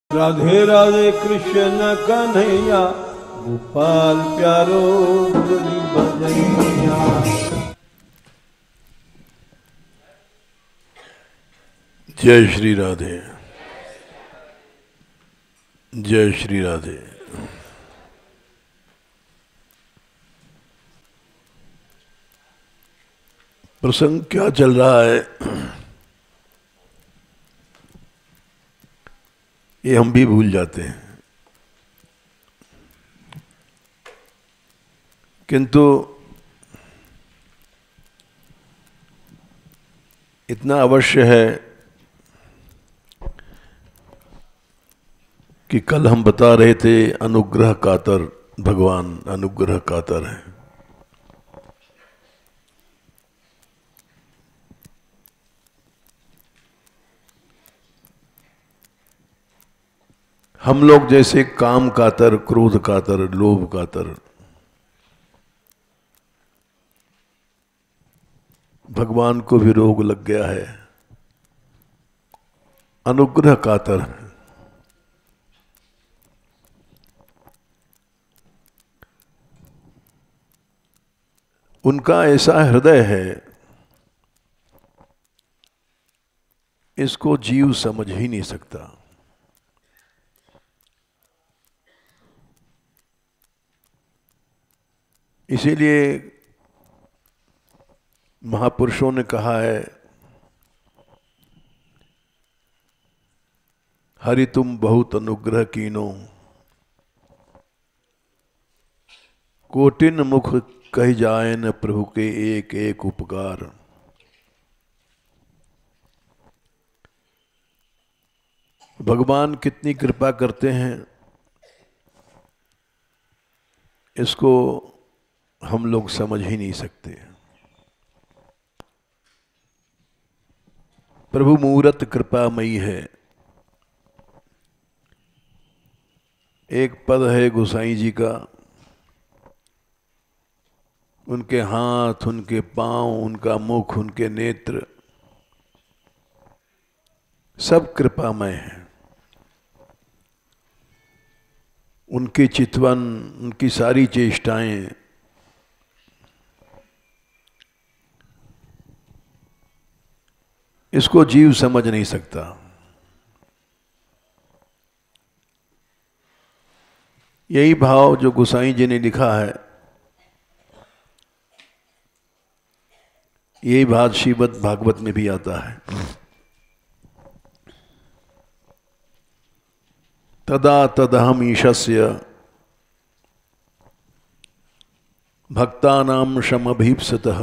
राधे राधे कृष्ण कन्हैया गोपाल प्यारो मुरली बजैया। जय श्री राधे, जय श्री राधे। प्रसंग क्या चल रहा है ये हम भी भूल जाते हैं, किंतु इतना अवश्य है कि कल हम बता रहे थे अनुग्रह कातर, भगवान अनुग्रह कातर है। हम लोग जैसे काम कातर, क्रोध कातर, लोभ कातर, भगवान को भी रोग लग गया है, अनुग्रह कातर। उनका ऐसा हृदय है, इसको जीव समझ ही नहीं सकता। इसीलिए महापुरुषों ने कहा है, हरि तुम बहुत अनुग्रह कीनो, कोटिन मुख कह जाए न प्रभु के एक एक उपकार। भगवान कितनी कृपा करते हैं इसको हम लोग समझ ही नहीं सकते। प्रभु मूरत कृपामयी है। एक पद है गोसाई जी का, उनके हाथ, उनके पांव, उनका मुख, उनके नेत्र सब कृपामय है। उनकी चितवन, उनकी सारी चेष्टाएं इसको जीव समझ नहीं सकता। यही भाव जो गोसाई जी ने लिखा है, यही भाव श्रीमद् भागवत में भी आता है। तदा तदहम ईशस्य भक्तानां शमभीप्सतः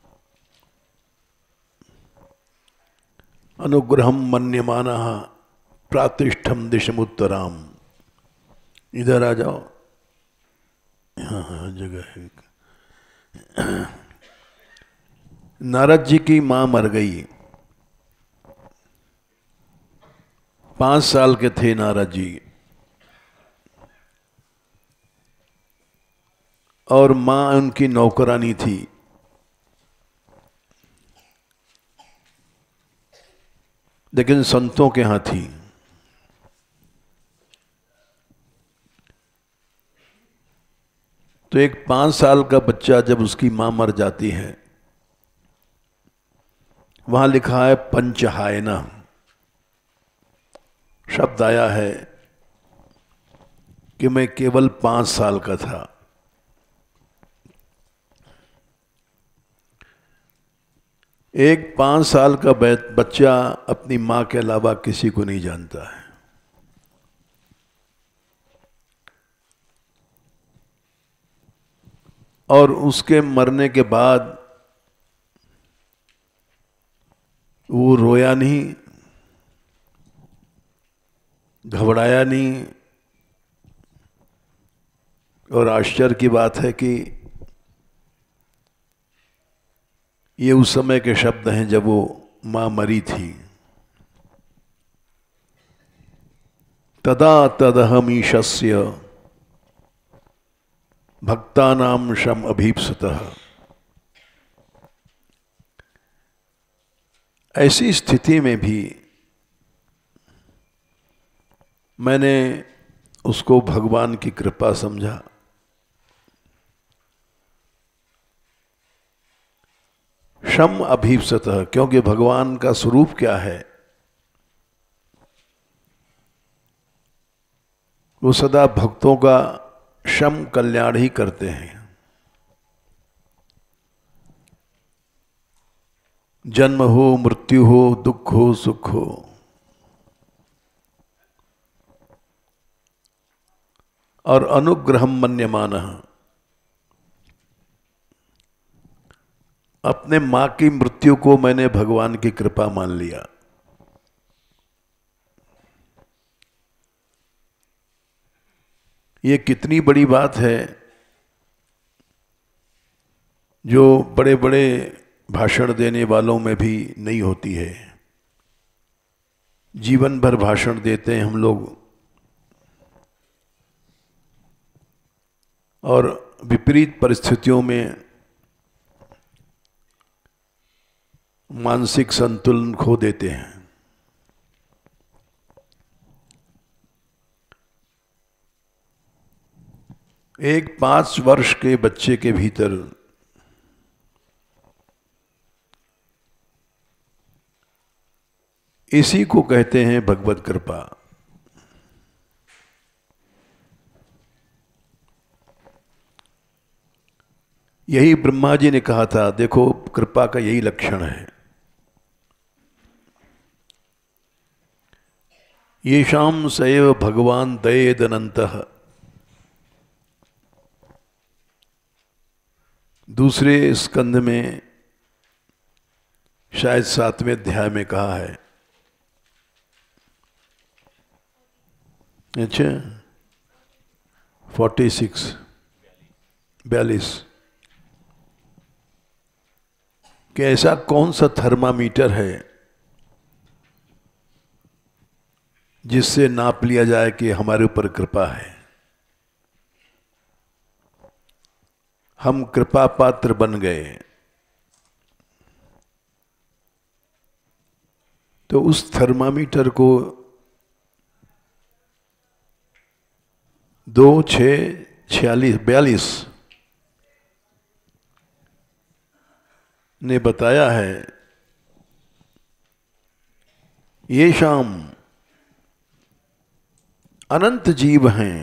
अनुग्रहम मन्यमानः प्रातिष्ठम दिशमुत्तराम। इधर आ जाओ, हाँ जगह है। नारद जी की मां मर गई। 5 साल के थे नारद जी, और मां उनकी नौकरानी थी। लेकिन संतों के यहां थी। तो एक 5 साल का बच्चा जब उसकी मां मर जाती है, वहां लिखा है पंचहायना शब्द आया है कि मैं केवल 5 साल का था। एक 5 साल का बच्चा अपनी मां के अलावा किसी को नहीं जानता है। और उसके मरने के बाद वो रोया नहीं, घबराया नहीं। और आश्चर्य की बात है कि ये उस समय के शब्द हैं जब वो मां मरी थी। तदा तदहम ईशस्य भक्तानां शम अभीप्सतः। ऐसी स्थिति में भी मैंने उसको भगवान की कृपा समझा। शम अभीप्सतः, क्योंकि भगवान का स्वरूप क्या है, वो सदा भक्तों का शम कल्याण ही करते हैं। जन्म हो, मृत्यु हो, दुख हो, सुख हो, और अनुग्रहम मन्यमानः, अपने मां की मृत्यु को मैंने भगवान की कृपा मान लिया। ये कितनी बड़ी बात है, जो बड़े बड़े भाषण देने वालों में भी नहीं होती है। जीवन भर भाषण देते हैं हम लोग, और विपरीत परिस्थितियों में मानसिक संतुलन खो देते हैं। एक 5 वर्ष के बच्चे के भीतर इसी को कहते हैं भगवत कृपा। यही ब्रह्मा जी ने कहा था, देखो कृपा का यही लक्षण है। येषां सैव भगवान दयेदनन्तः, दूसरे स्कंध में शायद 7वें अध्याय में कहा है। अच्छा, 42 कि ऐसा कौन सा थर्मामीटर है जिससे नाप लिया जाए कि हमारे ऊपर कृपा है। हम कृपा पात्र बन गए, तो उस थर्मामीटर को 2, 6, 46, 42 ने बताया है। ये शाम अनंत जीव हैं,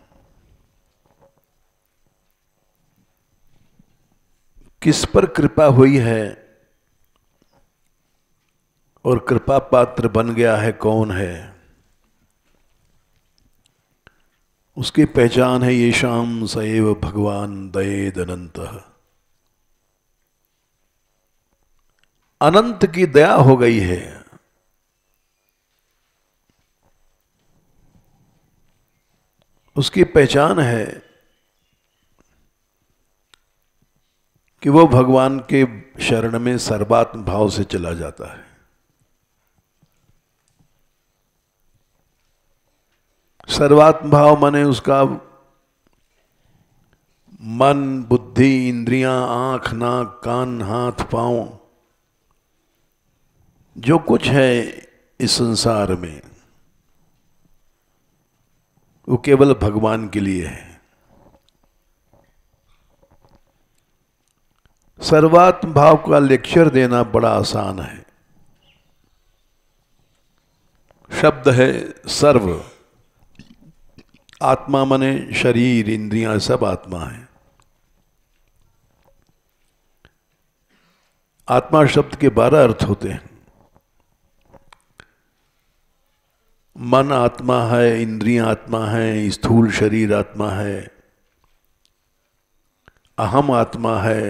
किस पर कृपा हुई है और कृपा पात्र बन गया है कौन है, उसकी पहचान है येषां सएव भगवान दयेदनन्तः। अनंत की दया हो गई है। उसकी पहचान है कि वो भगवान के शरण में सर्वात्म भाव से चला जाता है। सर्वात्म भाव माने उसका मन, बुद्धि, इंद्रियां, आंख, नाक, कान, हाथ, पांव, जो कुछ है इस संसार में, वो केवल भगवान के लिए है। सर्वात्म भाव का लेक्चर देना बड़ा आसान है। शब्द है सर्व, आत्मा माने शरीर, इंद्रियां, सब आत्मा है। आत्मा शब्द के 12 अर्थ होते हैं। मन आत्मा है, इंद्रियां आत्मा है, स्थूल शरीर आत्मा है, अहम आत्मा है।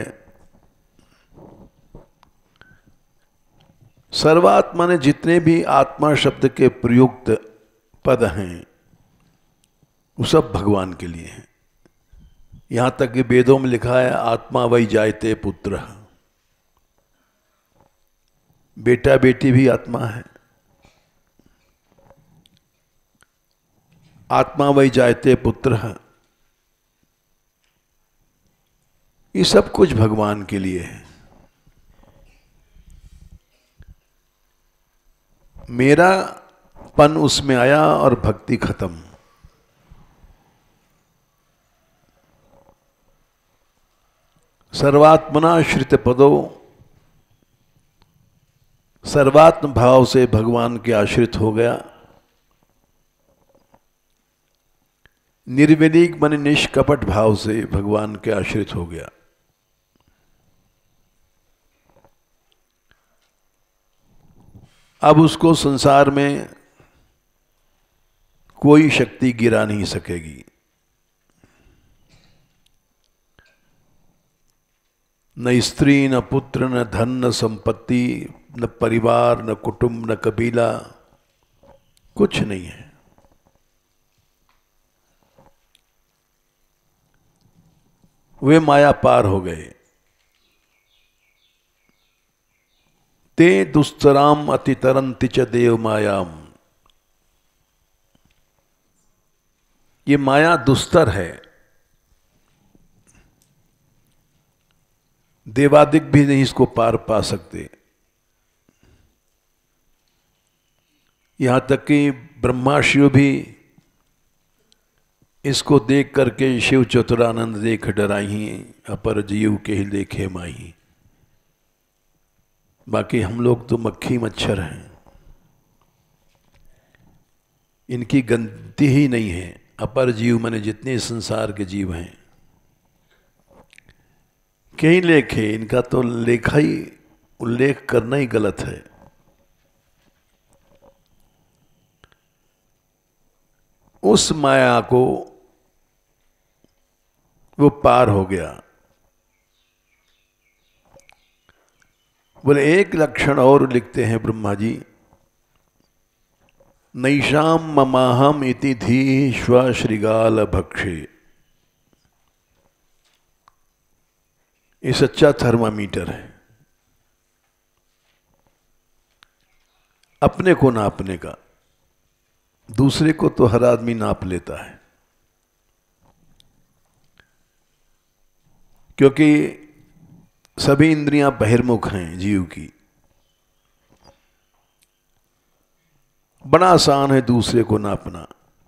सर्वात्मा ने जितने भी आत्मा शब्द के प्रयुक्त पद हैं वो सब भगवान के लिए हैं। यहां तक कि वेदों में लिखा है आत्मा वही जायते पुत्र, बेटा बेटी भी आत्मा है। आत्मा वही जायते पुत्र, ये सब कुछ भगवान के लिए है। मेरा पन उसमें आया और भक्ति खत्म। सर्वात्मना श्रित पदो, सर्वात्म भाव से भगवान के आश्रित हो गया। निर्विलीक मन निष्कपट भाव से भगवान के आश्रित हो गया। अब उसको संसार में कोई शक्ति गिरा नहीं सकेगी। न स्त्री, न पुत्र, न धन, न संपत्ति, न परिवार, न कुटुंब, न कबीला, कुछ नहीं है। वे माया पार हो गए। ते दुस्तराम अतितरंति च देव मायाम। ये माया दुस्तर है, देवादिक भी नहीं इसको पार पा सकते। यहां तक कि ब्रह्मा शिव भी इसको देख करके शिव चतुरानंद देख डराई, अपर जीव के ही लेखे माही। बाकी हम लोग तो मक्खी मच्छर हैं, इनकी गिनती ही नहीं है। अपर जीव माने जितने संसार के जीव हैं, कई लेखे, इनका तो लेखा ही उल्लेख करना ही गलत है। उस माया को वो पार हो गया। बोले एक लक्षण और लिखते हैं ब्रह्मा जी, नैषाम ममाहम इति धी श्रीगाल भक्षे। ये सच्चा थर्मामीटर है, अपने को नापने का। दूसरे को तो हर आदमी नाप लेता है, क्योंकि सभी इंद्रियां बहिर्मुख हैं जीव की। बड़ा आसान है दूसरे को नापना।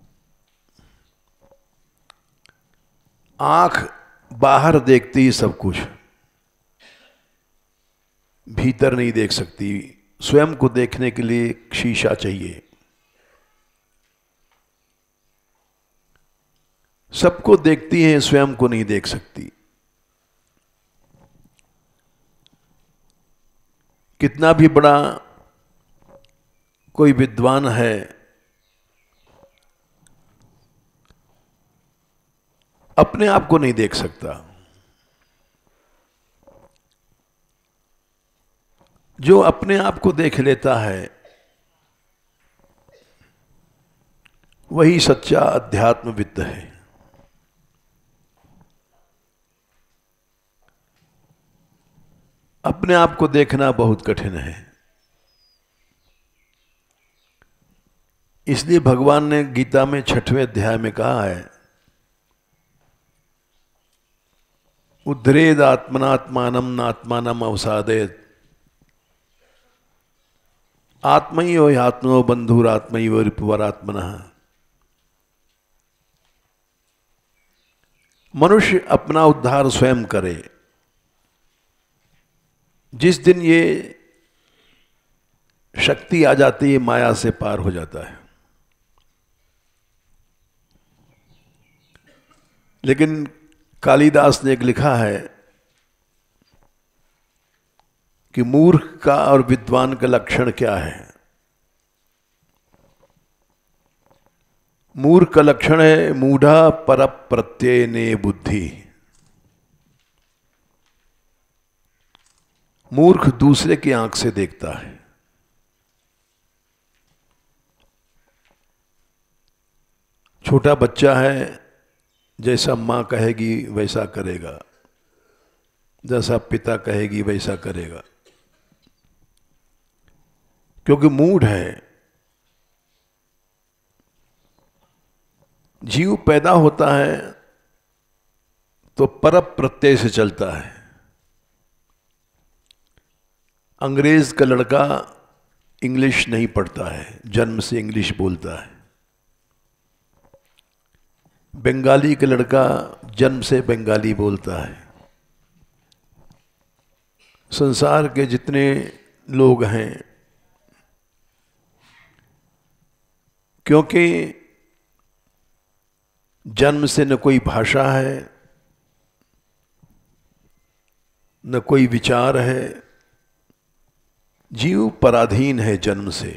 आंख बाहर देखती सब कुछ, भीतर नहीं देख सकती। स्वयं को देखने के लिए शीशा चाहिए। सबको देखती है, स्वयं को नहीं देख सकती। कितना भी बड़ा कोई विद्वान है, अपने आप को नहीं देख सकता। जो अपने आप को देख लेता है वही सच्चा अध्यात्मविद है। अपने आप को देखना बहुत कठिन है। इसलिए भगवान ने गीता में 6वें अध्याय में कहा है, उद्धरेद आत्मनात्मानम नात्मानम अवसादेत। आत्मैव आत्मनो बंधुरात्मैव रिपुवरात्मनः। मनुष्य अपना उद्धार स्वयं करे। जिस दिन ये शक्ति आ जाती है, माया से पार हो जाता है। लेकिन कालिदास ने एक लिखा है कि मूर्ख का और विद्वान का लक्षण क्या है। मूर्ख का लक्षण है मूढ़ा पर प्रत्यय ने बुद्धि। मूर्ख दूसरे की आंख से देखता है। छोटा बच्चा है, जैसा मां कहेगी वैसा करेगा, जैसा पिता कहेगी वैसा करेगा, क्योंकि मूढ़ है। जीव पैदा होता है तो पर प्रत्यय से चलता है। अंग्रेज का लड़का इंग्लिश नहीं पढ़ता है, जन्म से इंग्लिश बोलता है। बंगाली का लड़का जन्म से बंगाली बोलता है। संसार के जितने लोग हैं, क्योंकि जन्म से न कोई भाषा है, न कोई विचार है, जीव पराधीन है जन्म से।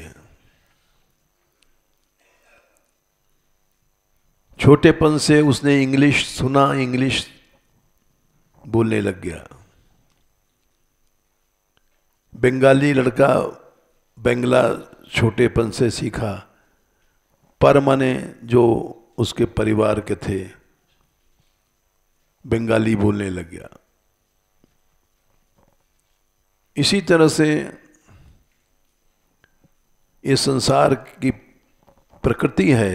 छोटेपन से उसने इंग्लिश सुना, इंग्लिश बोलने लग गया। बंगाली लड़का बंगला छोटेपन से सीखा, पर माने जो उसके परिवार के थे बंगाली बोलने लग गया। इसी तरह से ये संसार की प्रकृति है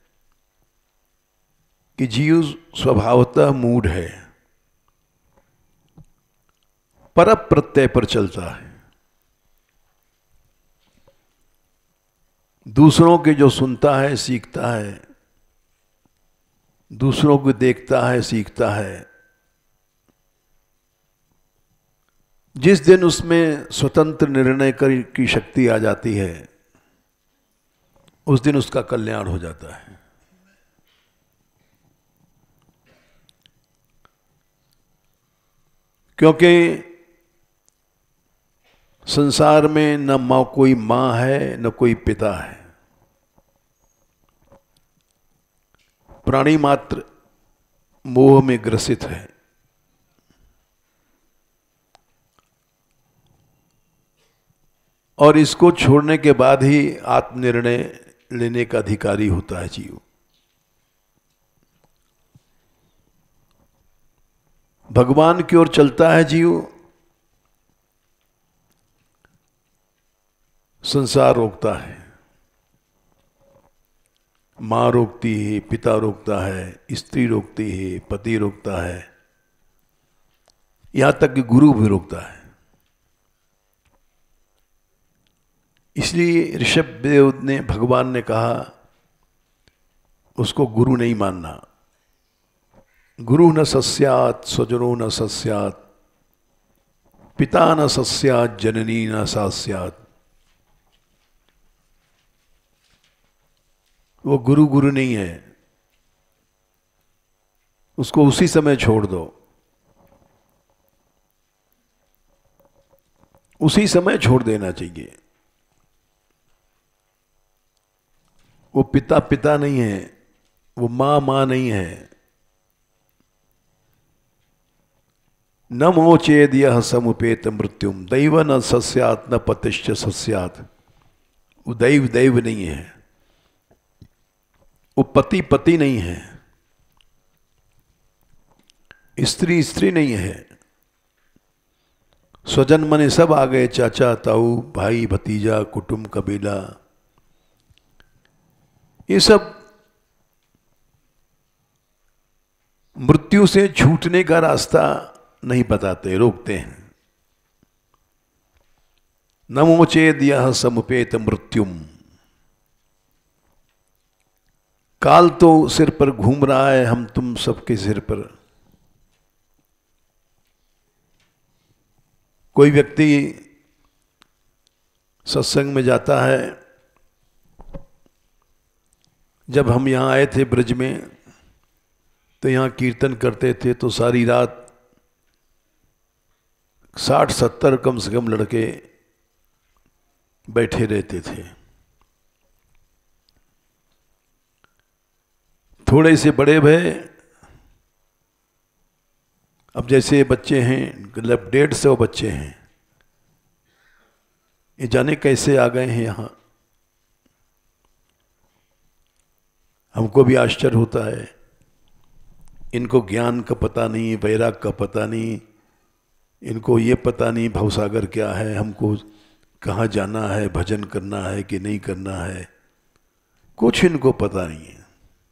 कि जीव स्वभावतः मूढ़ है, पर प्रत्यय पर चलता है। दूसरों के जो सुनता है, सीखता है, दूसरों को देखता है, सीखता है। जिस दिन उसमें स्वतंत्र निर्णय की शक्ति आ जाती है, उस दिन उसका कल्याण हो जाता है। क्योंकि संसार में न कोई मां है, न कोई पिता है। प्राणी मात्र मोह में ग्रसित है। और इसको छोड़ने के बाद ही आत्मनिर्णय लेने का अधिकारी होता है जीव। भगवान की ओर चलता है जीव, संसार रोकता है। मां रोकती है, पिता रोकता है, स्त्री रोकती है, पति रोकता है, यहां तक कि गुरु भी रोकता है। इसलिए ऋषभदेव ने, भगवान ने कहा उसको गुरु नहीं मानना। गुरु न सस्यात् स्वजनो न सस्यात्, पिता न सस्यात् जननी न सास्यात्। वो गुरु गुरु नहीं है, उसको उसी समय छोड़ दो, उसी समय छोड़ देना चाहिए। वो पिता पिता नहीं है, वो मां मां नहीं है। न मोचेद यह समुपेत मृत्युम दैव न सस्यात् न पतिश्च सस्यात्। वो दैव दैव नहीं है, वो पति पति नहीं है, स्त्री स्त्री नहीं है। स्वजन मने सब आ गए, चाचा ताऊ भाई भतीजा कुटुंब कबीला, ये सब मृत्यु से छूटने का रास्ता नहीं बताते, रोकते हैं। नमोचेद यह समुपेत मृत्युम। काल तो सिर पर घूम रहा है, हम तुम सबके सिर पर। कोई व्यक्ति सत्संग में जाता है। जब हम यहाँ आए थे ब्रज में, तो यहाँ कीर्तन करते थे, तो सारी रात 60-70 कम से कम लड़के बैठे रहते थे। थोड़े से बड़े भय, अब जैसे बच्चे हैं, मतलब 150 बच्चे हैं, ये जाने कैसे आ गए हैं यहाँ। हमको भी आश्चर्य होता है। इनको ज्ञान का पता नहीं, वैराग का पता नहीं, इनको ये पता नहीं भवसागर क्या है, हमको कहाँ जाना है, भजन करना है कि नहीं करना है, कुछ इनको पता नहीं है।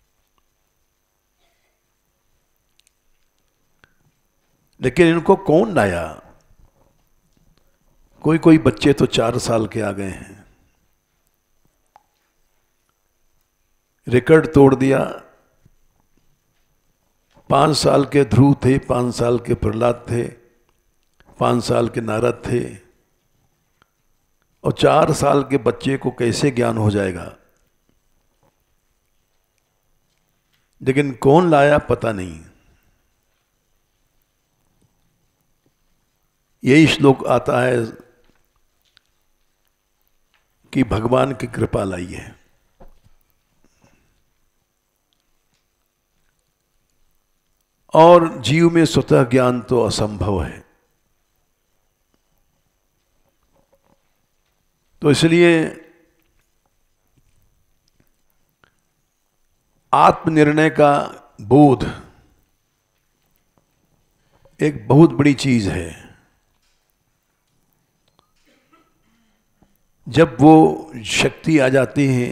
लेकिन इनको कौन लाया? कोई कोई बच्चे तो 4 साल के आ गए हैं, रिकॉर्ड तोड़ दिया। 5 साल के ध्रुव थे, 5 साल के प्रहलाद थे, 5 साल के नारद थे, और 4 साल के बच्चे को कैसे ज्ञान हो जाएगा? लेकिन कौन लाया पता नहीं। यही श्लोक आता है कि भगवान की कृपा लाई है। और जीव में स्वतः ज्ञान तो असंभव है। तो इसलिए आत्मनिर्णय का बोध एक बहुत बड़ी चीज है। जब वो शक्ति आ जाती है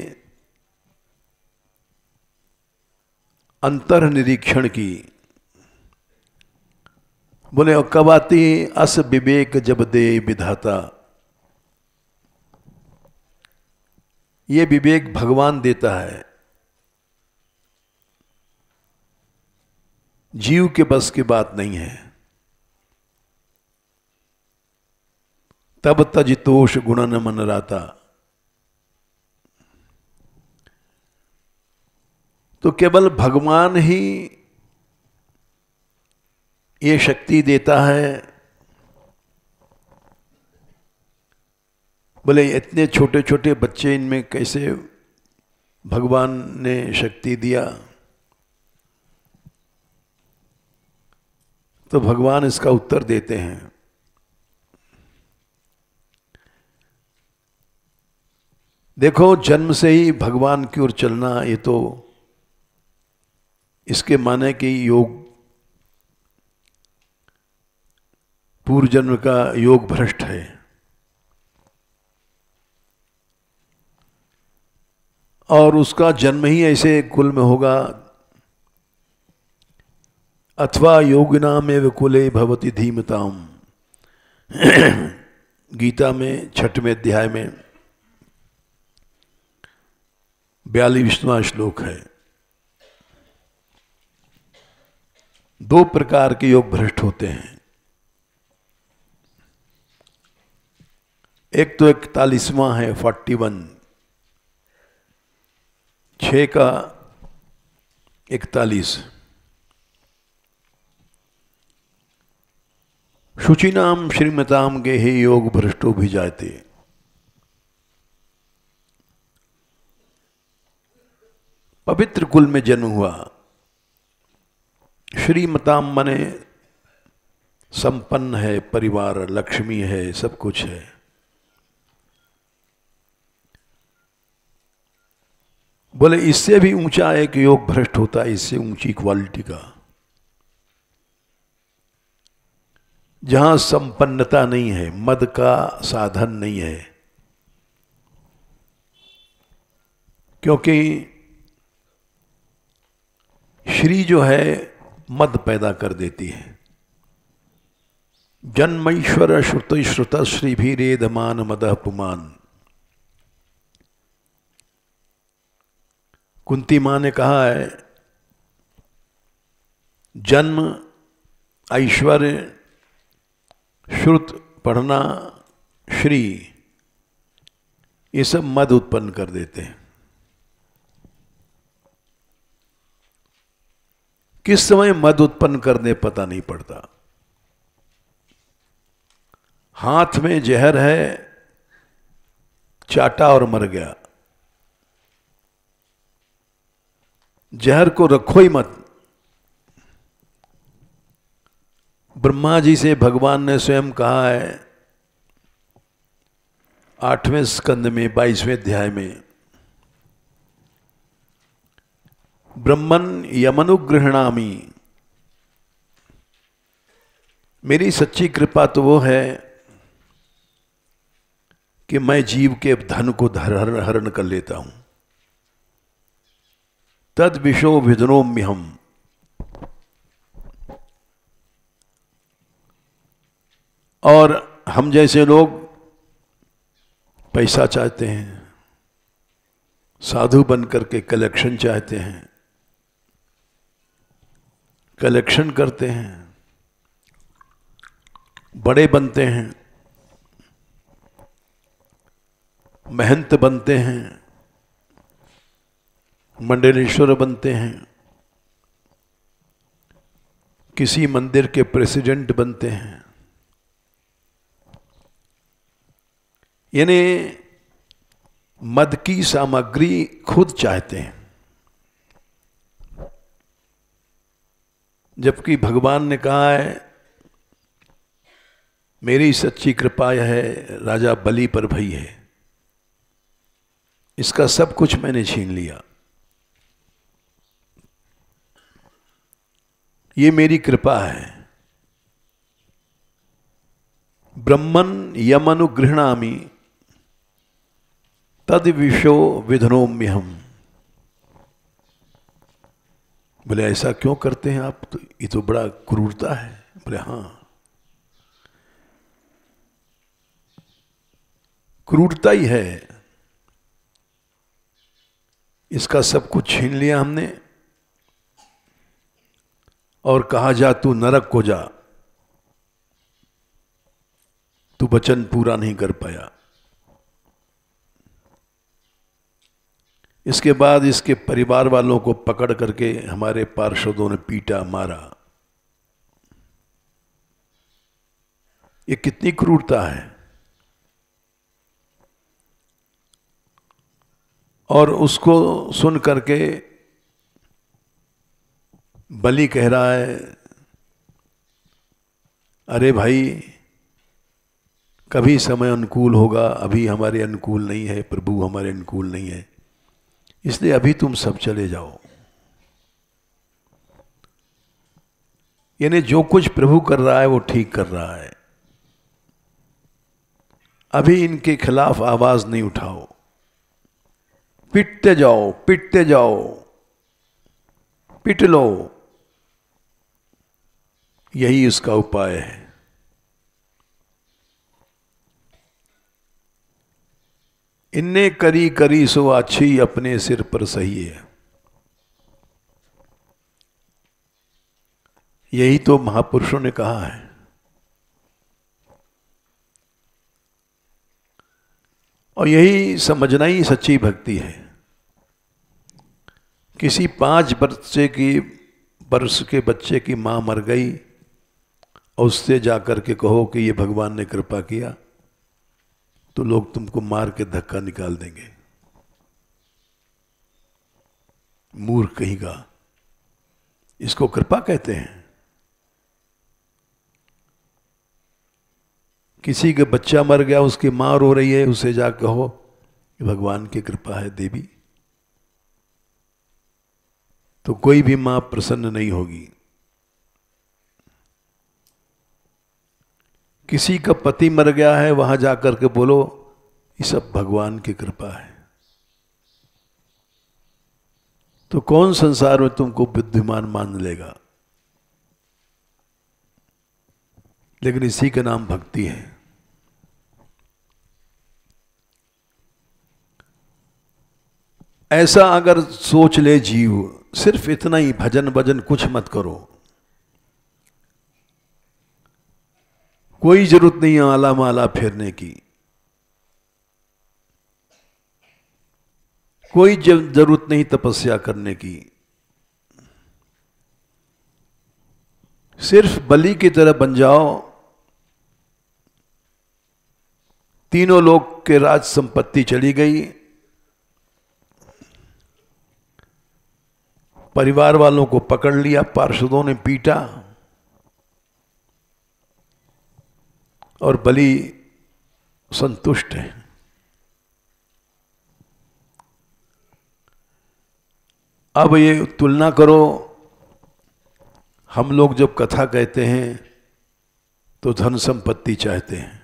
अंतर निरीक्षण की, बोले और कब आती है? अस विवेक जब दे विधाता। ये विवेक भगवान देता है, जीव के बस की बात नहीं है। तब तजितोष गुणन मन राता। तो केवल भगवान ही ये शक्ति देता है। बोले इतने छोटे छोटे बच्चे, इनमें कैसे भगवान ने शक्ति दिया? तो भगवान इसका उत्तर देते हैं। देखो, जन्म से ही भगवान की ओर चलना, ये तो इसके माने कि योग, पूर्व जन्म का योग भ्रष्ट है। और उसका जन्म ही ऐसे कुल में होगा। अथवा योगिनामेव कुले भवति धीमताम। गीता में 6वें अध्याय में 42वां श्लोक है। 2 प्रकार के योग भ्रष्ट होते हैं। एक तो 41वां है, 41, 6 का 41। शुचिनाम श्रीमताम गेहे योग भ्रष्टो भी जाते। पवित्र कुल में जन्म हुआ। श्रीमताम मने संपन्न है, परिवार, लक्ष्मी है, सब कुछ है। बोले इससे भी ऊंचा एक योग भ्रष्ट होता है, इससे ऊंची क्वालिटी का, जहां संपन्नता नहीं है, मद का साधन नहीं है। क्योंकि श्री जो है मद पैदा कर देती है। जन्मैश्वर श्रुत श्रुत श्री भी रेदमान मदः पुमान। कुंती मां ने कहा है, जन्म, ऐश्वर्य, श्रुत पढ़ना, श्री, ये सब मद उत्पन्न कर देते हैं। किस समय मद उत्पन्न करने पता नहीं पड़ता। हाथ में जहर है, चाटा और मर गया। जहर को रखो ही मत। ब्रह्मा जी से भगवान ने स्वयं कहा है 8वें स्कंद में 22वें अध्याय में, ब्रह्मन यमनुगृहणामि। मेरी सच्ची कृपा तो वो है कि मैं जीव के धन को हरण कर लेता हूं। तद विशो विधनोम्य और हम जैसे लोग पैसा चाहते हैं, साधु बन करके कलेक्शन चाहते हैं, कलेक्शन करते हैं, बड़े बनते हैं, महंत बनते हैं, मंडलेश्वर बनते हैं, किसी मंदिर के प्रेसिडेंट बनते हैं। यानी मद की सामग्री खुद चाहते हैं, जबकि भगवान ने कहा है मेरी सच्ची कृपा यह है राजा बलि पर भई है, इसका सब कुछ मैंने छीन लिया, ये मेरी कृपा है। ब्रह्मन यमनुगृह्णामि तद विशो विधनोम्यहम। बोले ऐसा क्यों करते हैं आप, तो ये तो बड़ा क्रूरता है। बोले हाँ, क्रूरता ही है, इसका सब कुछ छीन लिया हमने और कहा जा तू नरक को जा, तू वचन पूरा नहीं कर पाया। इसके बाद इसके परिवार वालों को पकड़ करके हमारे पार्षदों ने पीटा, मारा। ये कितनी क्रूरता है। और उसको सुन करके बलि कह रहा है अरे भाई कभी समय अनुकूल होगा, अभी हमारे अनुकूल नहीं है, प्रभु हमारे अनुकूल नहीं है, इसलिए अभी तुम सब चले जाओ। यानी जो कुछ प्रभु कर रहा है वो ठीक कर रहा है, अभी इनके खिलाफ आवाज नहीं उठाओ, पिटते जाओ, पिटते जाओ, पिट लो, यही उसका उपाय है। इन्ने करी करी सो अच्छी अपने सिर पर सही है। यही तो महापुरुषों ने कहा है। और यही समझना ही सच्ची भक्ति है। किसी 5 वर्ष के बच्चे की मां मर गई और उससे जाकर के कहो कि ये भगवान ने कृपा किया, तो लोग तुमको मार के धक्का निकाल देंगे। मूर्ख कहेगा, इसको कृपा कहते हैं। किसी के बच्चा मर गया, उसकी मां रो रही है, उसे जा कहो कि भगवान की कृपा है देवी, तो कोई भी मां प्रसन्न नहीं होगी। किसी का पति मर गया है, वहां जाकर के बोलो ये सब भगवान की कृपा है, तो कौन संसार में तुमको बुद्धिमान मान लेगा। लेकिन इसी का नाम भक्ति है। ऐसा अगर सोच ले जीव, सिर्फ इतना ही, भजन भजन कुछ मत करो, कोई जरूरत नहीं है आला माला फेरने की, कोई जरूरत नहीं तपस्या करने की। सिर्फ बलि की तरह बन जाओ, तीनों लोग के राज संपत्ति चली गई, परिवार वालों को पकड़ लिया, पार्षदों ने पीटा और बलि संतुष्ट है। अब ये तुलना करो, हम लोग जब कथा कहते हैं तो धन संपत्ति चाहते हैं।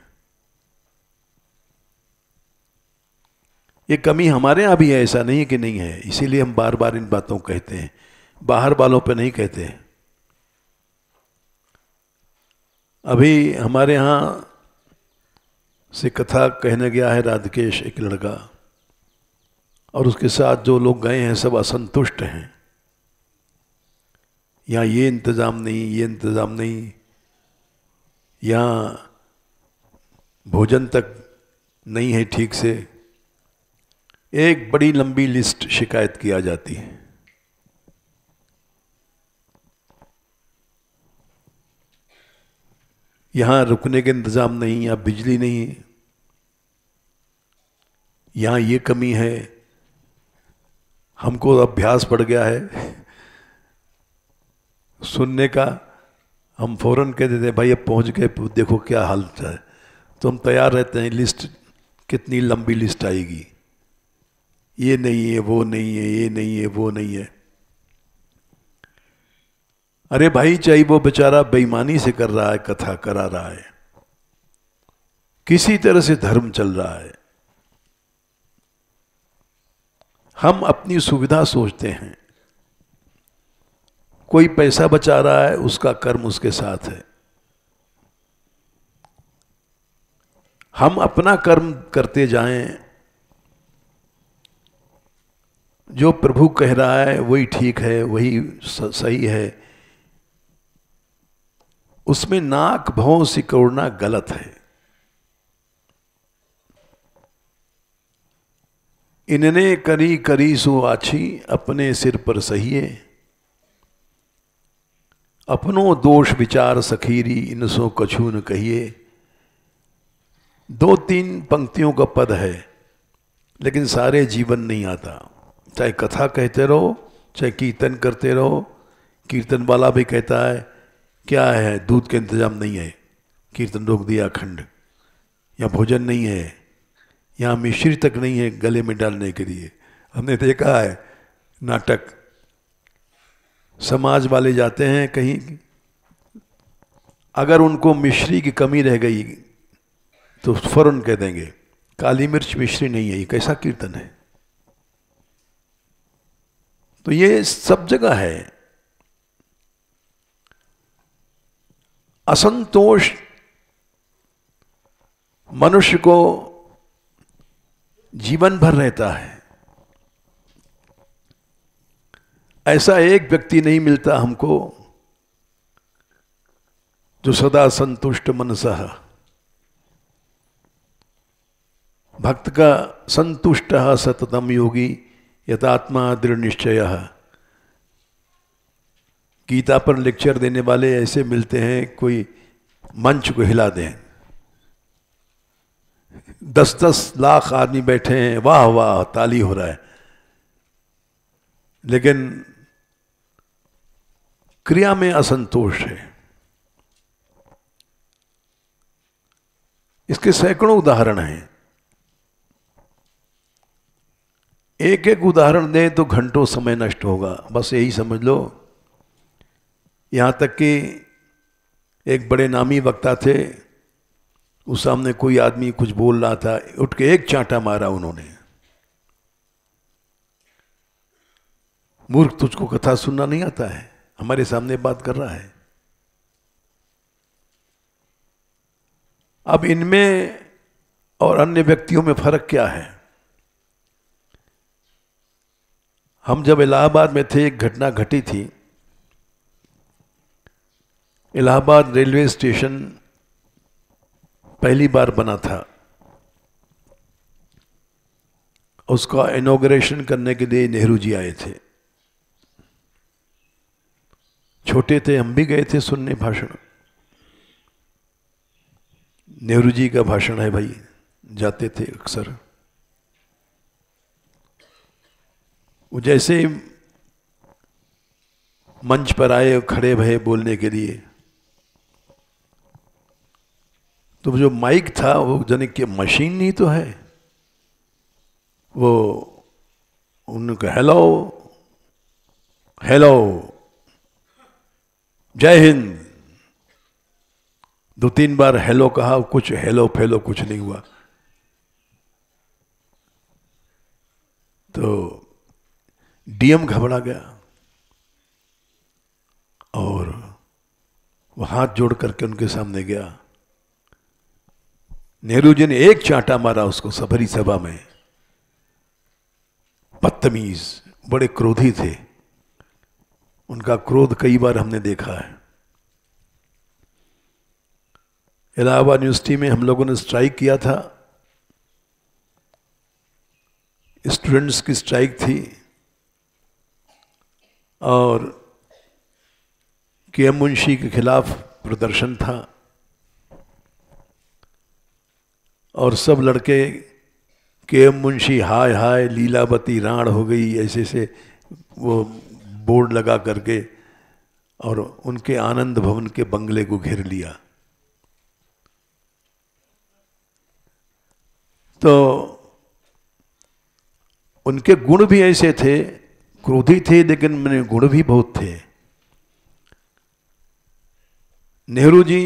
ये कमी हमारे यहां भी है, ऐसा नहीं है कि नहीं है, इसीलिए हम बार बार इन बातों को कहते हैं, बाहर वालों पे नहीं कहते। अभी हमारे यहां से कथा कहने गया है राधकेश, एक लड़का, और उसके साथ जो लोग गए हैं सब असंतुष्ट हैं। यहाँ ये इंतज़ाम नहीं, ये इंतज़ाम नहीं, यहाँ भोजन तक नहीं है ठीक से। एक बड़ी लंबी लिस्ट शिकायत की आ जाती है। यहाँ रुकने के इंतज़ाम नहीं, यहाँ बिजली नहीं, यहाँ ये कमी है। हमको अभ्यास पड़ गया है सुनने का, हम फौरन कह देते हैं भाई अब पहुँच गए, देखो क्या हाल है। तो हम तैयार रहते हैं, लिस्ट कितनी लंबी लिस्ट आएगी, ये नहीं है, वो नहीं है, ये नहीं है, वो नहीं है। अरे भाई, चाहे वो बेचारा बेईमानी से कर रहा है, कथा करा रहा है, किसी तरह से धर्म चल रहा है। हम अपनी सुविधा सोचते हैं। कोई पैसा बचा रहा है, उसका कर्म उसके साथ है। हम अपना कर्म करते जाएं, जो प्रभु कह रहा है वही ठीक है, वही सही है। उसमें नाक भौं सिकोड़ना गलत है। इनने करी करी सो आछी, अपने सिर पर सहिए। अपनो दोष विचार सखीरी, इनसो कछु न कहिए। 2-3 पंक्तियों का पद है, लेकिन सारे जीवन नहीं आता। चाहे कथा कहते रहो, चाहे कीर्तन करते रहो। कीर्तन वाला भी कहता है क्या है, दूध का इंतजाम नहीं है, कीर्तन रोक दिया अखंड। या भोजन नहीं है, यहाँ मिश्री तक नहीं है गले में डालने के लिए। हमने देखा है नाटक, समाज वाले जाते हैं कहीं, अगर उनको मिश्री की कमी रह गई तो फौरन कह देंगे काली मिर्च मिश्री नहीं है। ये कैसा कीर्तन है? तो ये सब जगह है। असंतोष मनुष्य को जीवन भर रहता है। ऐसा एक व्यक्ति नहीं मिलता हमको जो सदा संतुष्ट मनसः। भक्त का संतुष्ट सततम योगी यथात्मा दृढ़ निश्चय। गीता पर लेक्चर देने वाले ऐसे मिलते हैं, कोई मंच को हिला दें, 10-10 लाख आदमी बैठे हैं, वाह वाह ताली हो रहा है, लेकिन क्रिया में असंतोष है। इसके सैकड़ों उदाहरण हैं। एक एक उदाहरण दें तो घंटों समय नष्ट होगा। बस यही समझ लो। यहाँ तक कि एक बड़े नामी वक्ता थे, उस सामने कोई आदमी कुछ बोल रहा था, उठ के एक चांटा मारा उन्होंने। मूर्ख, तुझको कथा सुनना नहीं आता है? हमारे सामने बात कर रहा है। अब इनमें और अन्य व्यक्तियों में फर्क क्या है? हम जब इलाहाबाद में थे, एक घटना घटी थी। इलाहाबाद रेलवे स्टेशन पहली बार बना था। उसका इनॉग्रेशन करने के लिए नेहरू जी आए थे। छोटे थे, हम भी गए थे सुनने भाषण। नेहरू जी का भाषण है भाई, जाते थे अक्सर। वो जैसे मंच पर आए, खड़े भये बोलने के लिए, तो जो माइक था वो जाने कि मशीन नहीं तो है, वो उनका हेलो हेलो जय हिंद 2-3 बार हेलो कहा, कुछ हेलो फेलो कुछ नहीं हुआ। तो डीएम घबरा गया और वो हाथ जोड़ करके उनके सामने गया। नेहरू जी ने एक चांटा मारा उसको भरी सभा में। बदतमीज, बड़े क्रोधी थे। उनका क्रोध कई बार हमने देखा है। इलाहाबाद यूनिवर्सिटी में हम लोगों ने स्ट्राइक किया था, स्टूडेंट्स की स्ट्राइक थी, और के.एम. मुंशी के खिलाफ प्रदर्शन था, और सब लड़के के.एम. मुंशी हाय हाय लीलावती राण हो गई ऐसे से वो बोर्ड लगा करके, और उनके आनंद भवन के बंगले को घेर लिया। तो उनके गुण भी ऐसे थे, क्रोधी थे लेकिन मेरे गुण भी बहुत थे। नेहरू जी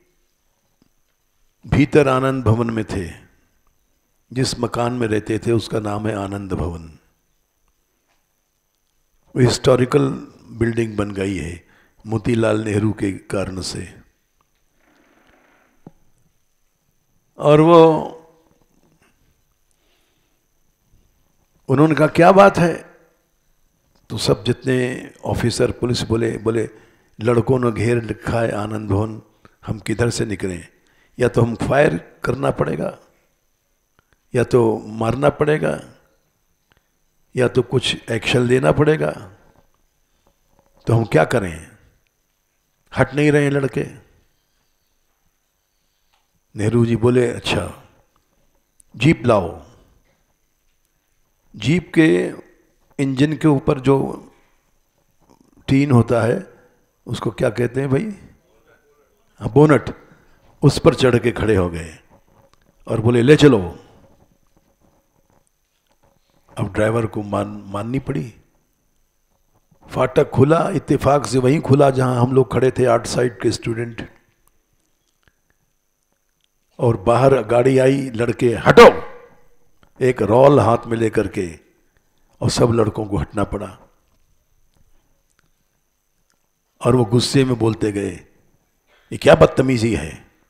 भीतर आनंद भवन में थे, जिस मकान में रहते थे उसका नाम है आनंद भवन। वो हिस्टोरिकल बिल्डिंग बन गई है मोतीलाल नेहरू के कारण से। और वो उन्होंने कहा क्या बात है, तो सब जितने ऑफिसर पुलिस बोले लड़कों ने घेर रखा है आनंद भवन, हम किधर से निकलें, या तो हम फायर करना पड़ेगा, या तो मारना पड़ेगा, या तो कुछ एक्शन लेना पड़ेगा, तो हम क्या करें। हट नहीं रहे लड़के। नेहरू जी बोले अच्छा जीप लाओ। जीप के इंजन के ऊपर जो टीन होता है उसको क्या कहते हैं भाई, हाँ बोनट, उस पर चढ़ के खड़े हो गए और बोले ले चलो। अब ड्राइवर को माननी पड़ी। फाटक खुला, इत्तेफाक से वहीं खुला जहां हम लोग खड़े थे, 8 साइड के स्टूडेंट, और बाहर गाड़ी आई, लड़के हटो, एक रोल हाथ में लेकर के, और सब लड़कों को हटना पड़ा। और वो गुस्से में बोलते गए ये क्या बदतमीजी है,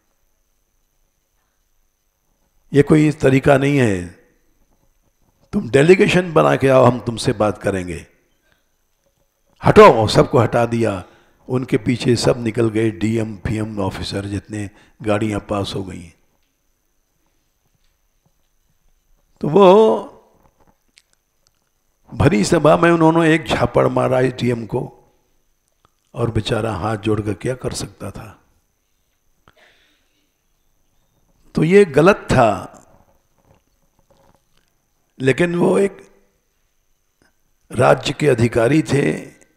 ये कोई तरीका नहीं है, तुम डेलीगेशन बना के आओ, हम तुमसे बात करेंगे, हटो। सबको हटा दिया। उनके पीछे सब निकल गए, डीएम पीएम ऑफिसर जितने, गाड़ियां पास हो गई। तो वो भरी सभा में उन्होंने एक झापड़ मारा डीएम को, और बेचारा हाथ जोड़कर क्या कर सकता था। तो ये गलत था, लेकिन वो एक राज्य के अधिकारी थे,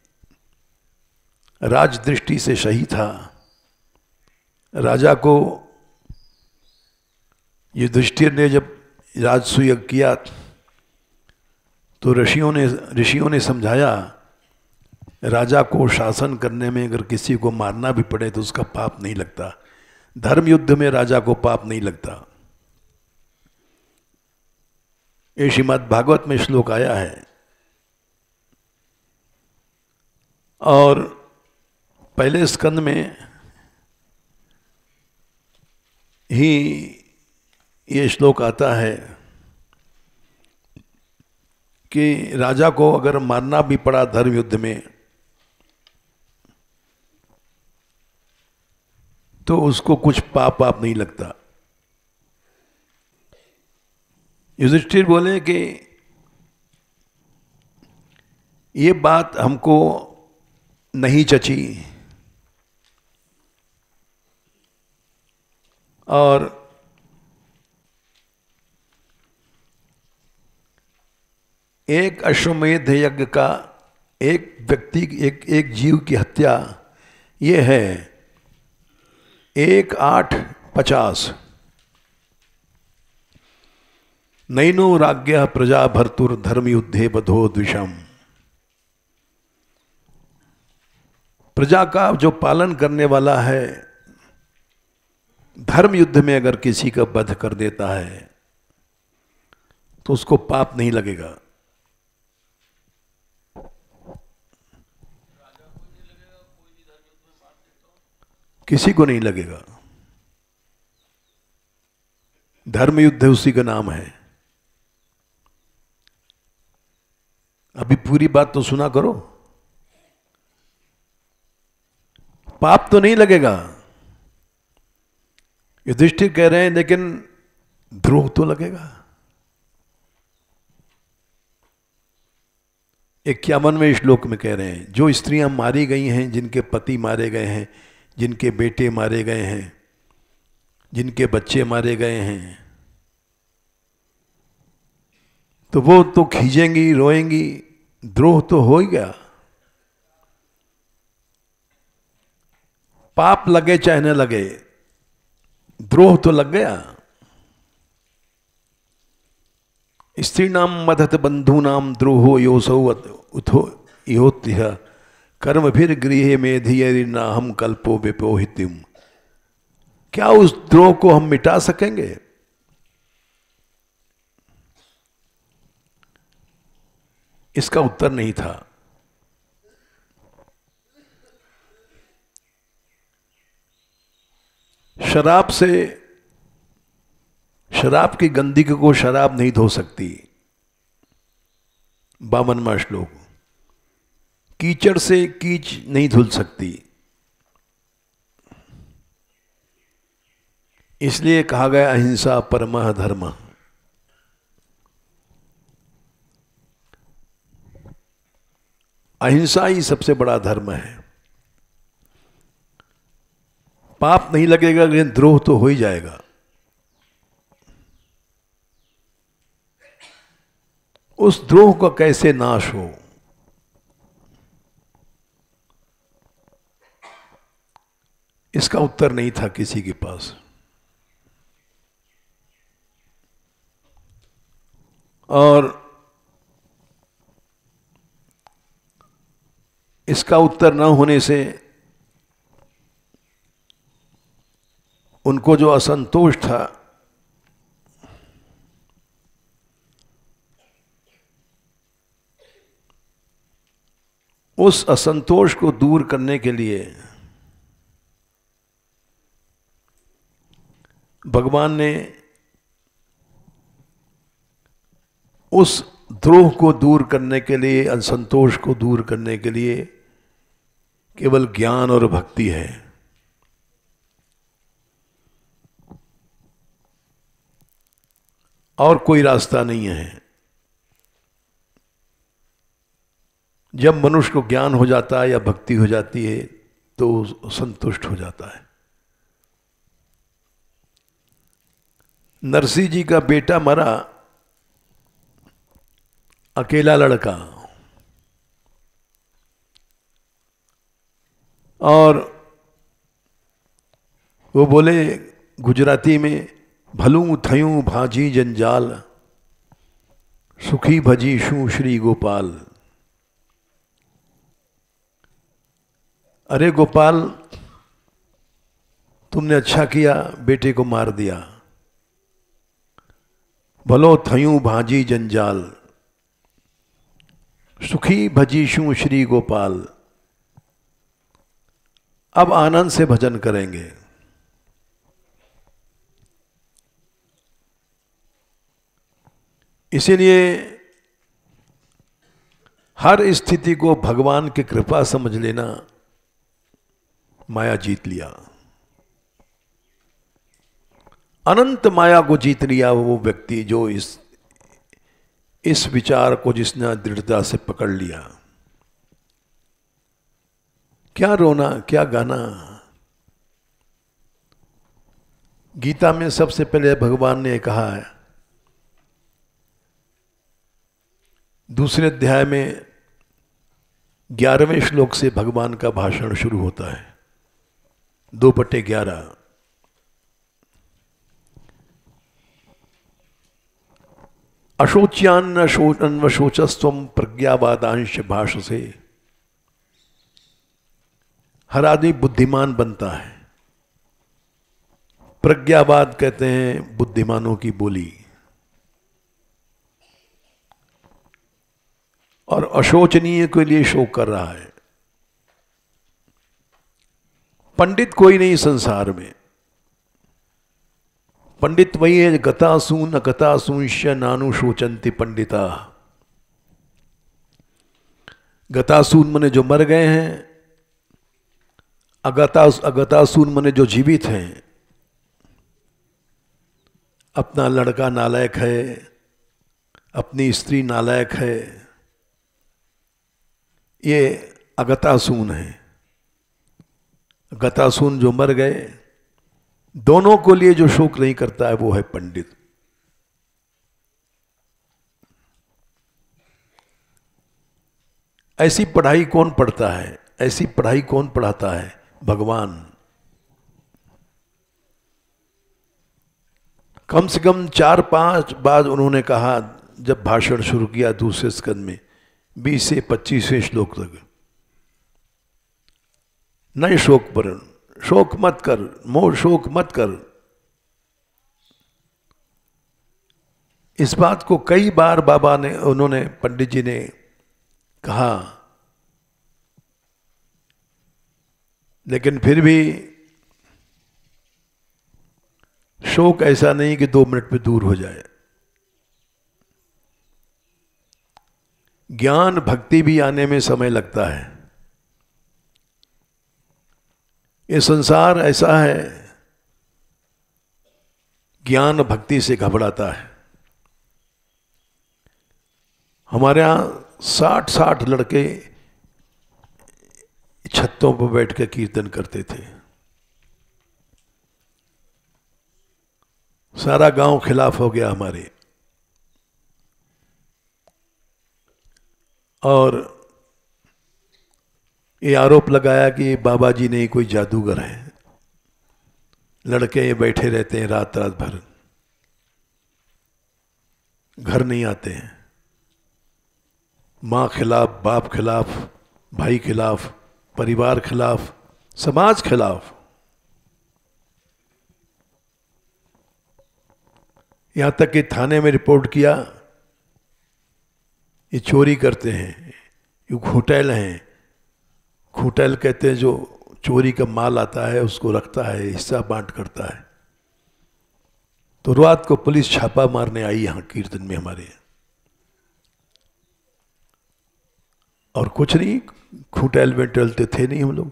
राज दृष्टि से सही था। राजा को युधिष्ठिर ने जब राजसूय किया तो ऋषियों ने समझाया, राजा को शासन करने में अगर किसी को मारना भी पड़े तो उसका पाप नहीं लगता, धर्म युद्ध में राजा को पाप नहीं लगता। ये श्रीमद् भागवत में श्लोक आया है। और पहले स्कंद में ही ये श्लोक आता है कि राजा को अगर मारना भी पड़ा धर्म युद्ध में तो उसको कुछ पाप नहीं लगता। युधिष्ठिर बोले कि ये बात हमको नहीं चची, और एक अश्वमेध यज्ञ का एक व्यक्ति एक जीव की हत्या ये है 1,850। नैनो राज्ञ प्रजा भर्तुर धर्म युद्धे बधो द्विषम। प्रजा का जो पालन करने वाला है धर्म युद्ध में अगर किसी का वध कर देता है तो उसको पाप नहीं लगेगा। किसी को नहीं लगेगा। धर्म युद्ध उसी का नाम है। अभी पूरी बात तो सुना करो। पाप तो नहीं लगेगा, युधिष्ठिर कह रहे हैं, लेकिन द्रोह तो लगेगा। 51वें श्लोक में कह रहे हैं, जो स्त्रियां मारी गई हैं, जिनके पति मारे गए हैं, जिनके बेटे मारे गए हैं, जिनके बच्चे मारे गए हैं, तो वो तो खींचेंगी, रोएंगी, द्रोह तो हो ही गया। पाप लगे चाहे न लगे, द्रोह तो लग गया। स्त्री नाम मदत बंधु नाम द्रोहो योसौ उथो योत्य कर्म फिर गृह में धीर ना हम कल्पो विपोहितिम। क्या उस द्रोह को हम मिटा सकेंगे? इसका उत्तर नहीं था। शराब से, शराब की गंदगी को शराब नहीं धो सकती। 52वां श्लोक। कीचड़ से कीच नहीं धुल सकती, इसलिए कहा गया अहिंसा परमः धर्म। अहिंसा ही सबसे बड़ा धर्म है। पाप नहीं लगेगा, लेकिन द्रोह तो हो ही जाएगा। उस द्रोह का कैसे नाश हो, इसका उत्तर नहीं था किसी के पास। और इसका उत्तर न होने से उनको जो असंतोष था, उस असंतोष को दूर करने के लिए भगवान ने उस द्रोह को दूर करने के लिए, असंतोष को दूर करने के लिए केवल ज्ञान और भक्ति है। और कोई रास्ता नहीं है। जब मनुष्य को ज्ञान हो जाता है या भक्ति हो जाती है तो संतुष्ट हो जाता है। नरसिंह जी का बेटा मरा, अकेला लड़का, और वो बोले गुजराती में, भलू थयूं भाजी जंजाल, सुखी भजी शू श्री गोपाल। अरे गोपाल, तुमने अच्छा किया, बेटे को मार दिया। भलो थयूं भाजी जंजाल, सुखी भजी शू श्री गोपाल। अब आनंद से भजन करेंगे। इसीलिए हर स्थिति को भगवान की कृपा समझ लेना, माया जीत लिया। अनंत माया को जीत लिया वो व्यक्ति जो इस विचार को जिसने दृढ़ता से पकड़ लिया। क्या रोना, क्या गाना। गीता में सबसे पहले भगवान ने कहा है, दूसरे अध्याय में 11वें श्लोक से भगवान का भाषण शुरू होता है, 2/11। अशोच्यान्न शोचस्त्वं प्रज्ञावादांश भाषसे। हर आदमी बुद्धिमान बनता है। प्रज्ञावाद कहते हैं बुद्धिमानों की बोली। और अशोचनीय के लिए शोक कर रहा है। पंडित कोई नहीं संसार में। पंडित वही है, गतासून अगतासूंश्य नानु शोचंति पंडिता। गतासून मने जो मर गए हैं, अगतासून मने जो जीवित हैं। अपना लड़का नालायक है, अपनी स्त्री नालायक है, ये अगतासून है। गतासून जो मर गए, दोनों को लिए जो शोक नहीं करता है वो है पंडित। ऐसी पढ़ाई कौन पढ़ता है, ऐसी पढ़ाई कौन पढ़ाता है? भगवान। कम से कम 4-5 बार उन्होंने कहा, जब भाषण शुरू किया दूसरे स्कंद में 20 से 25वें श्लोक तक, नए शोक पर, शोक मत कर, मोह शोक मत कर। इस बात को कई बार बाबा ने, उन्होंने, पंडित जी ने कहा, लेकिन फिर भी शोक ऐसा नहीं कि 2 मिनट में दूर हो जाए। ज्ञान भक्ति भी आने में समय लगता है। ये संसार ऐसा है, ज्ञान भक्ति से घबराता है। हमारे यहां 60 लड़के छतों पर बैठ के कीर्तन करते थे। सारा गांव खिलाफ हो गया हमारे, और ये आरोप लगाया कि बाबा जी नहीं कोई जादूगर है। लड़के ये बैठे रहते हैं रात रात भर, घर नहीं आते हैं। माँ खिलाफ, बाप खिलाफ, भाई खिलाफ, परिवार खिलाफ, समाज खिलाफ। यहां तक कि थाने में रिपोर्ट किया, ये चोरी करते हैं, ये घोटाल हैं। घोटाल कहते हैं जो चोरी का माल आता है उसको रखता है, हिस्सा बांट करता है। तो रात को पुलिस छापा मारने आई यहां कीर्तन में हमारे, और कुछ नहीं, घोटाल में टलते थे नहीं हम लोग।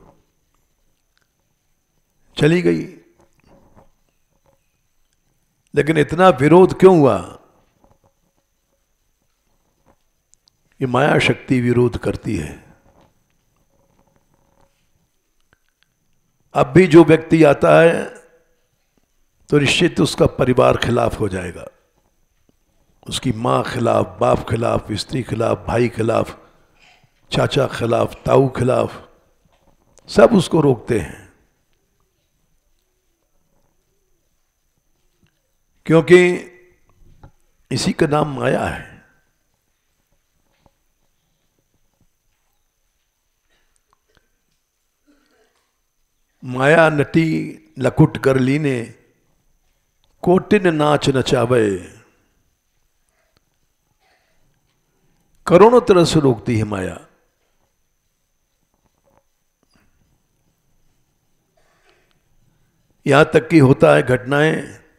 चली गई। लेकिन इतना विरोध क्यों हुआ? ये माया शक्ति विरोध करती है। अब भी जो व्यक्ति आता है तो निश्चित उसका परिवार खिलाफ हो जाएगा, उसकी माँ खिलाफ, बाप खिलाफ, स्त्री खिलाफ, भाई खिलाफ, चाचा खिलाफ, ताऊ खिलाफ, सब उसको रोकते हैं। क्योंकि इसी का नाम माया है। माया नटी लकुट कर लीने, कोटिन नाच नचावे। करोड़ों तरह से रोकती है माया। यहां तक कि होता है घटनाएं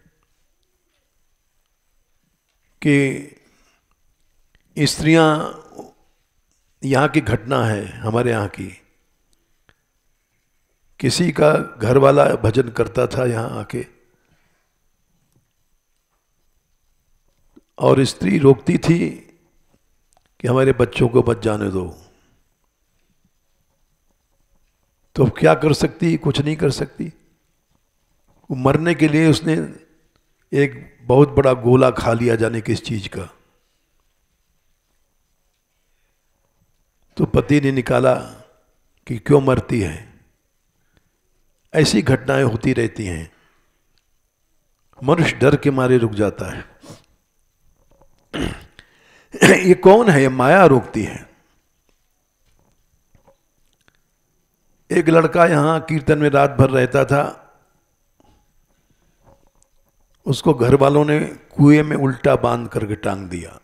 कि स्त्रियां, यहां की घटना है हमारे यहां की, किसी का घर वाला भजन करता था यहां आके, और स्त्री रोकती थी कि हमारे बच्चों को मत जाने दो। तो क्या कर सकती? कुछ नहीं कर सकती। वो मरने के लिए उसने एक बहुत बड़ा गोला खा लिया, जाने किस चीज का। तो पति ने निकाला कि क्यों मरती है। ऐसी घटनाएं होती रहती हैं। मनुष्य डर के मारे रुक जाता है। ये कौन है? ये माया रोकती है। एक लड़का यहां कीर्तन में रात भर रहता था, उसको घर वालों ने कुएं में उल्टा बांध करके टांग दिया।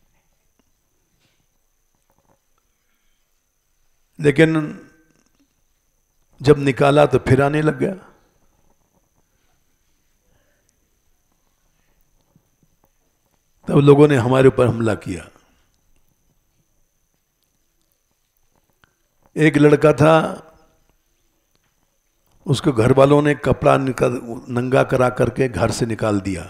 लेकिन जब निकाला तो फिर आने लग गया। तब लोगों ने हमारे ऊपर हमला किया। एक लड़का था, उसको घर वालों ने कपड़ा नंगा करा करके घर से निकाल दिया।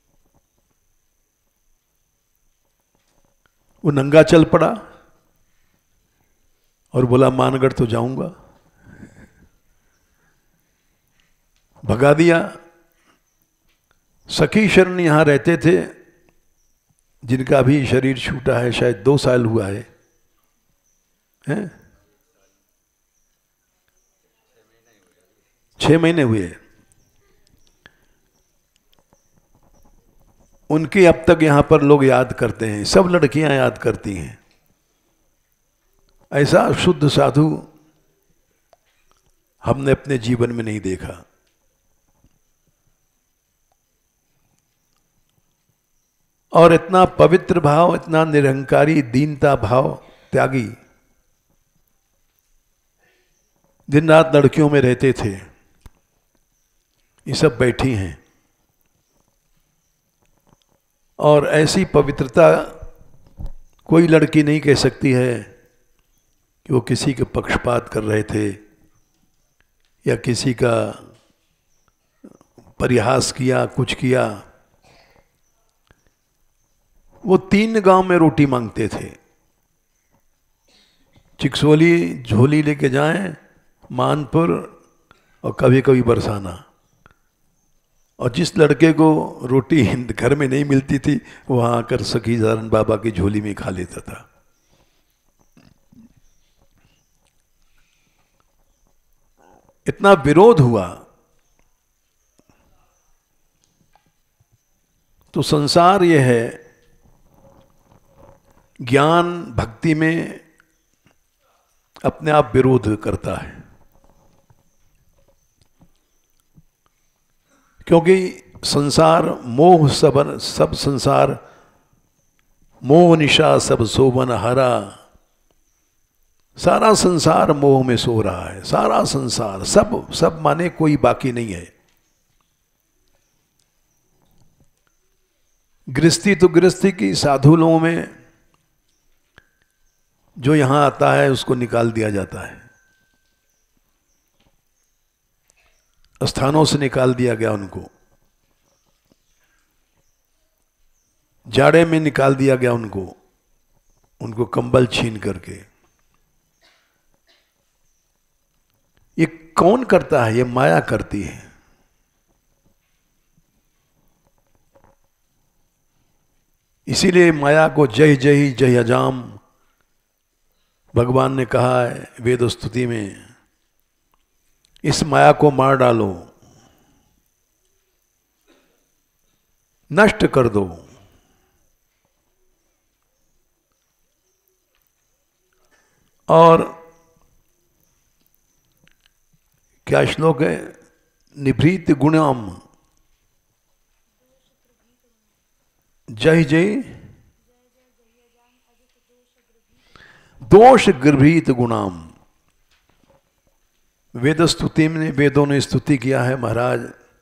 वो नंगा चल पड़ा और बोला मानगढ़ तो जाऊंगा, भगा दिया। सखी शरण यहां रहते थे, जिनका भी शरीर छूटा है, शायद 2 साल हुआ है, हैं? 6 महीने हुए। उनकी अब तक यहां पर लोग याद करते हैं, सब लड़कियां याद करती हैं। ऐसा शुद्ध साधु हमने अपने जीवन में नहीं देखा। और इतना पवित्र भाव, इतना निरंकारी दीनता भाव, त्यागी, दिन रात लड़कियों में रहते थे। ये सब बैठी हैं और ऐसी पवित्रता कोई लड़की नहीं कह सकती है कि वो किसी के पक्षपात कर रहे थे या किसी का परिहास किया, कुछ किया। वो 3 गांव में रोटी मांगते थे, चिकसोली झोली लेके जाएं, मानपुर और कभी कभी बरसाना। और जिस लड़के को रोटी घर में नहीं मिलती थी, वहां आकर सखीदानंद बाबा की झोली में खा लेता था। इतना विरोध हुआ तो संसार यह है, ज्ञान भक्ति में अपने आप विरोध करता है, क्योंकि संसार मोह, सब संसार मोह निशा सब सोवन हरा। सारा संसार मोह में सो रहा है, सारा संसार, सब माने कोई बाकी नहीं है। गृहस्थी तो गृहस्थी की, साधु लोगों में जो यहां आता है उसको निकाल दिया जाता है, स्थानों से निकाल दिया गया उनको, जाड़े में निकाल दिया गया उनको कंबल छीन करके। ये कौन करता है? ये माया करती है। इसीलिए माया को जय जय जय अजाम भगवान ने कहा है वेद स्तुति में, इस माया को मार डालो, नष्ट कर दो। और क्या श्लोक है? निभृत गुणम जय जय दोष गृभीत गुणाम। वेद स्तुति में वेदों ने स्तुति किया है महाराज।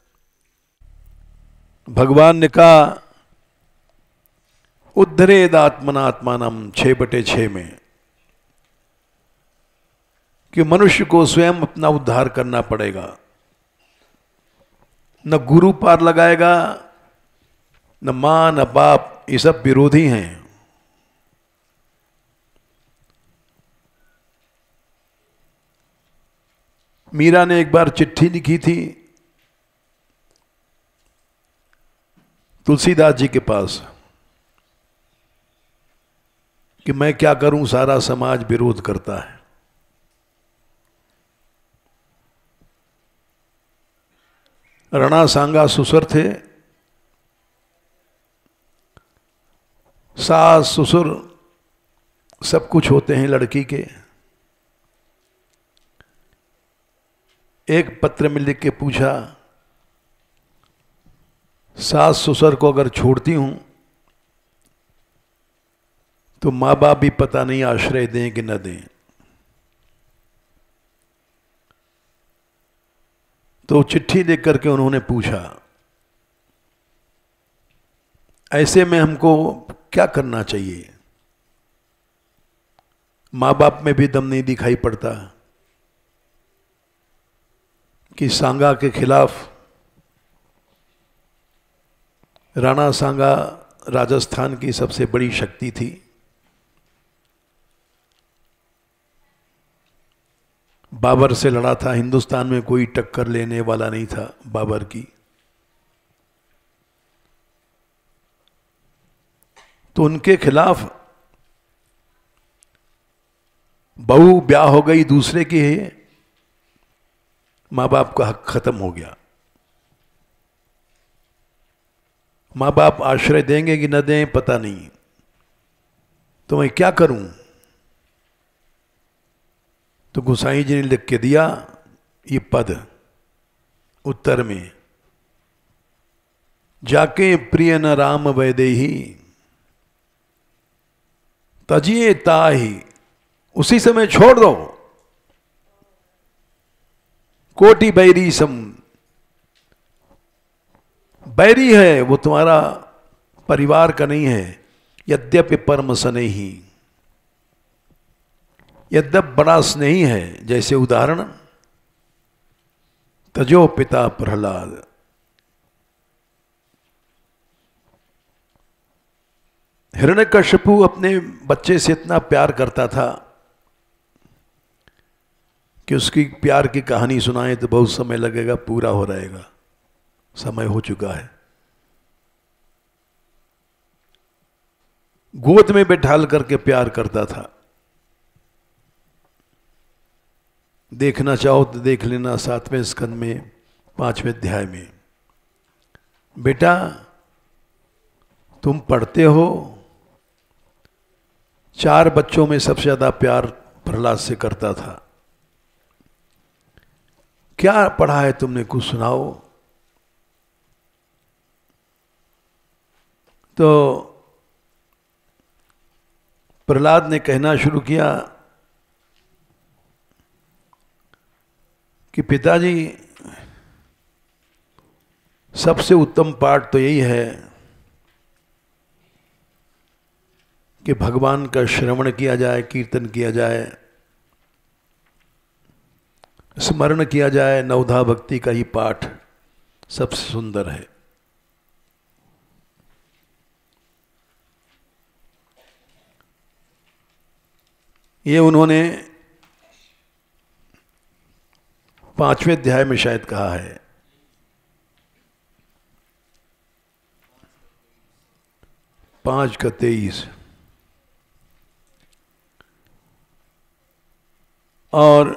भगवान ने कहा उद्धरेद आत्मनात्मानम 6/6 में कि मनुष्य को स्वयं अपना उद्धार करना पड़ेगा। न गुरु पार लगाएगा, न मां न बाप, ये सब विरोधी हैं। मीरा ने एक बार चिट्ठी लिखी थी तुलसीदास जी के पास कि मैं क्या करूं, सारा समाज विरोध करता है। रणा सांगा ससुर थे, सास ससुर सब कुछ होते हैं लड़की के। एक पत्र में लिख के पूछा, सास ससुर को अगर छोड़ती हूं तो मां बाप भी पता नहीं आश्रय दें कि न दें। तो चिट्ठी देख करके उन्होंने पूछा, ऐसे में हमको क्या करना चाहिए? माँ बाप में भी दम नहीं दिखाई पड़ता कि सांगा के खिलाफ, राणा सांगा राजस्थान की सबसे बड़ी शक्ति थी, बाबर से लड़ा था, हिंदुस्तान में कोई टक्कर लेने वाला नहीं था बाबर की। तो उनके खिलाफ बहू ब्याह हो गई दूसरे की है, माँ बाप का हक खत्म हो गया। माँ बाप आश्रय देंगे कि न दें पता नहीं, तो मैं क्या करूं? तो गोसाई जी ने लिख के दिया ये पद उत्तर में, जाके प्रिय न राम वैदेही तजिए ताही, उसी समय छोड़ दो। कोटि बैरी सम, बैरी है वो, तुम्हारा परिवार का नहीं है। यद्यपि परम स्नेही, यद्यप बड़ा स्नेही है। जैसे उदाहरण, तजो पिता प्रहलाद, हिरण्यकशिपु अपने बच्चे से इतना प्यार करता था कि उसकी प्यार की कहानी सुनाए तो बहुत समय लगेगा, पूरा हो रहेगा, समय हो चुका है। गोद में बैठाल करके प्यार करता था। देखना चाहो तो देख लेना 7वें स्कंद में 5वें अध्याय में। बेटा तुम पढ़ते हो, 4 बच्चों में सबसे ज्यादा प्यार प्रहलाद से करता था। क्या पढ़ा है तुमने, कुछ सुनाओ। तो प्रहलाद ने कहना शुरू किया कि पिताजी सबसे उत्तम पाठ तो यही है कि भगवान का श्रवण किया जाए, कीर्तन किया जाए, स्मरण किया जाए। नवधा भक्ति का ही पाठ सबसे सुंदर है। ये उन्होंने 5वें अध्याय में शायद कहा है। पांच का 23। और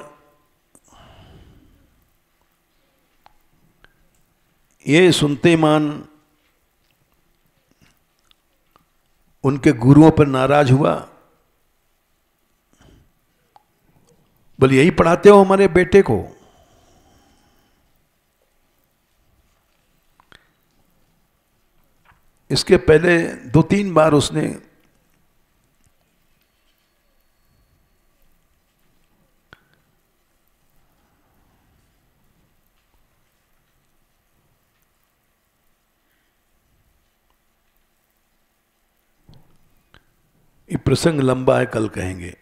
ये सुनते मान उनके गुरुओं पर नाराज हुआ। बोले यही पढ़ाते हो हमारे बेटे को। इसके पहले 2-3 बार उसने ये प्रसंग लंबा है, कल कहेंगे।